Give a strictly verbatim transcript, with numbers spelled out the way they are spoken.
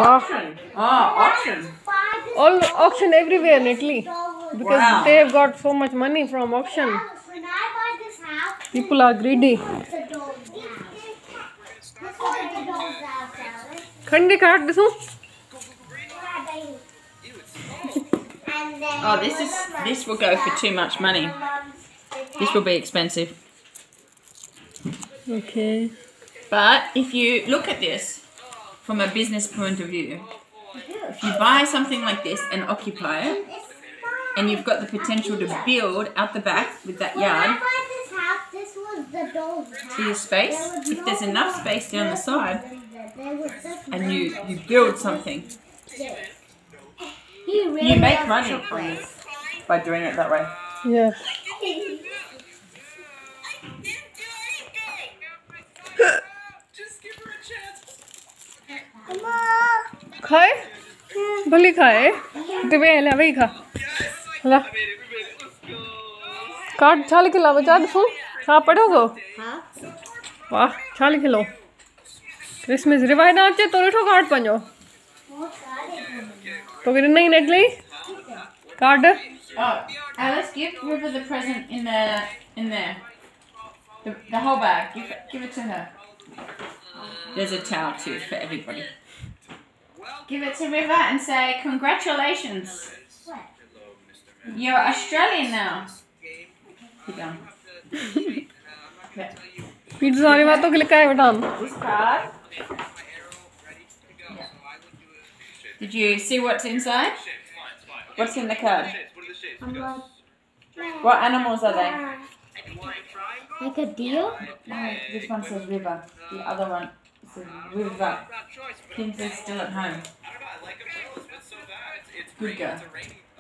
Auction. Oh, auction. All auction everywhere in Italy. Because Wow. they've got so much money from auction. People are greedy. Khandi kaat disu. Oh, this is this will go for too much money. This will be expensive. Okay. But if you look at this from a business point of view, if you buy something like this and occupy it, and you've got the potential to build out the back with that yard to your space, if there's enough space down the side, and you, you build something, you make money on this by doing it that way. Yes. खाए भली खाए तो वे ले वही खा ला card छाल के ला बचा दो हाँ पढ़ोगो वाह छाल के लो क्रिसमस रिवाइड आचे तो लिठो कार्ड पंजो तो कितने नहीं नेटली कार्ड Oh, Alice, give Riva the present in the in there. The, the whole bag. Give it, give it to her. There's a towel too for everybody. Give it to Riva and say congratulations. You're Australian now. Keep going. Pizza वाली बातों के लिए क्या है बटान? This card. Yeah. Did you see what's inside? What's in the card? What animals are they? Like a deer? No, this one says Riva. The other one says Riva. Kinsey's still at home. Good girl.